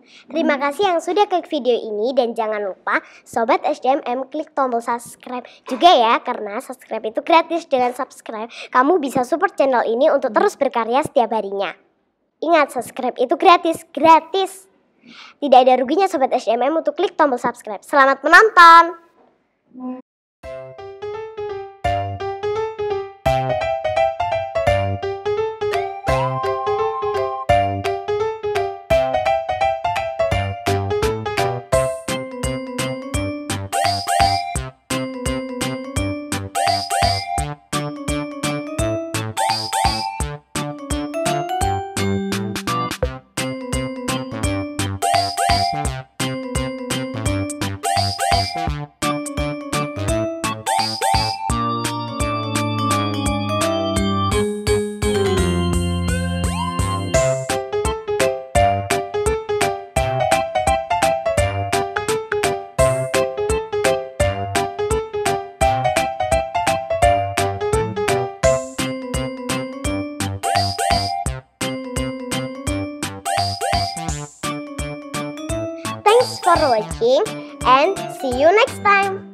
Terima kasih yang sudah klik video ini dan jangan lupa Sobat SDMM klik tombol subscribe juga ya, karena subscribe itu gratis. Dengan subscribe kamu bisa support channel ini untuk terus berkarya setiap harinya. Ingat, subscribe itu gratis. Tidak ada ruginya Sobat SDMM untuk klik tombol subscribe. Selamat menonton. Thanks for watching and see you next time.